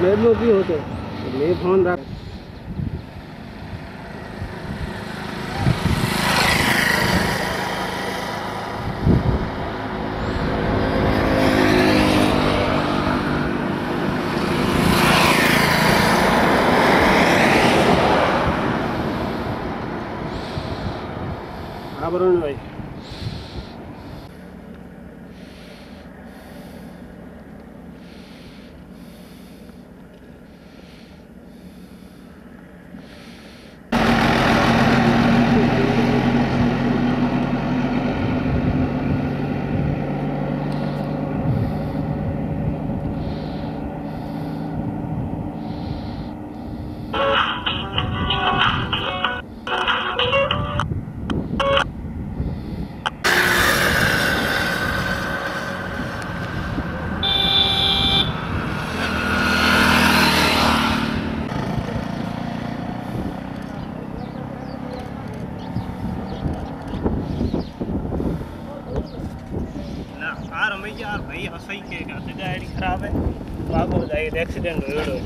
Slab में भी होते मैं फोन रख बरोबर भाई यार भाई हंसई के गाड़ी खराब है भागो जाए एक्सीडेंट हो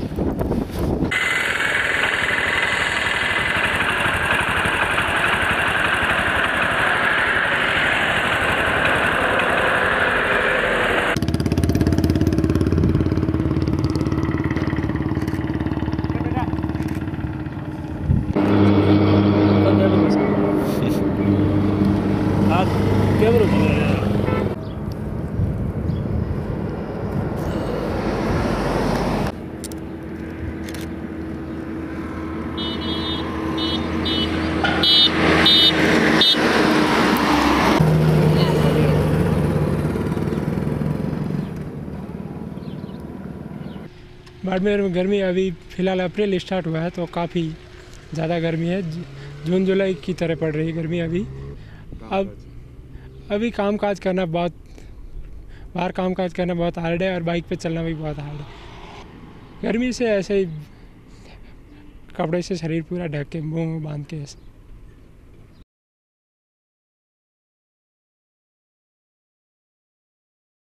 बाड़मेर में गर्मी अभी फ़िलहाल अप्रैल स्टार्ट हुआ है तो काफ़ी ज़्यादा गर्मी है। जून जुलाई की तरह पड़ रही है गर्मी अभी। अब अभी कामकाज करना बहुत बाहर कामकाज करना बहुत हार्ड है और बाइक पे चलना भी बहुत हार्ड है। गर्मी से ऐसे ही कपड़े से शरीर पूरा ढक के मुँह बांध के